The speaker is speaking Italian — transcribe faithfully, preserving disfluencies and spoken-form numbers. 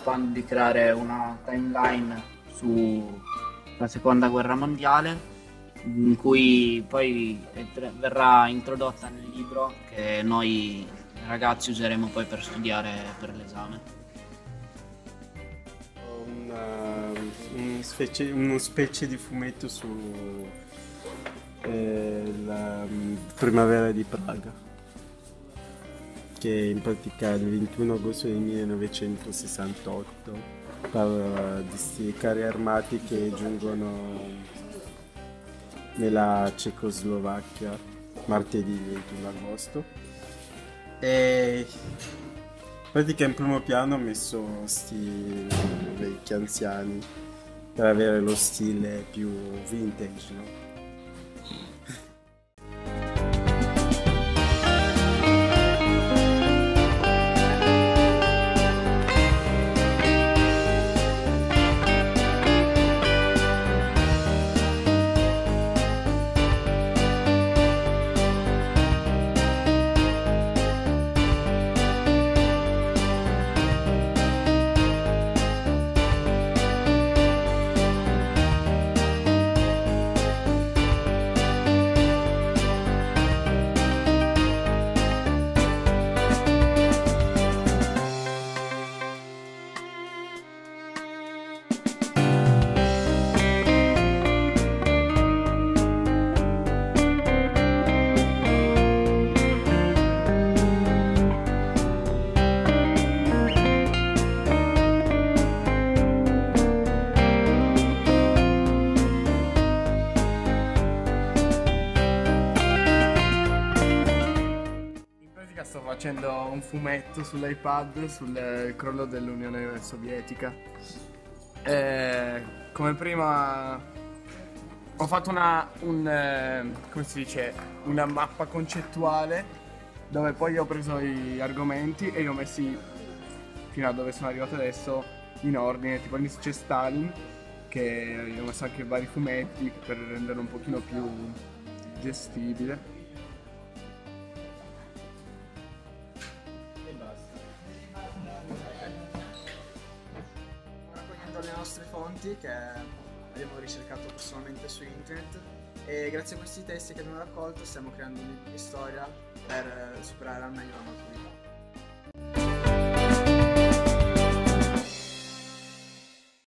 preoccupando di creare una timeline sulla seconda guerra mondiale, in cui poi entra- verrà introdotta nel libro che noi ragazzi useremo poi per studiare per l'esame. Una, un specie, uno specie di fumetto su eh, la mm, primavera di Praga, che in pratica il ventuno agosto del millenovecentosessantotto parla di questi carri armati che giungono nella Cecoslovacchia martedì ventuno agosto. E in pratica in primo piano ho messo sti vecchi anziani per avere lo stile più vintage, no? In pratica sto facendo un fumetto sull'iPad sul crollo dell'Unione Sovietica. E come prima ho fatto una, un, eh, come si dice, una mappa concettuale dove poi ho preso gli argomenti e li ho messi fino a dove sono arrivato adesso in ordine. Tipo all'inizio c'è Stalin, che gli ho messo anche vari fumetti per renderlo un pochino più gestibile. Raccogliendo le nostre fonti che abbiamo ricercato personalmente su internet, e grazie a questi testi che abbiamo raccolto stiamo creando un'istoria per superare al meglio la maturità.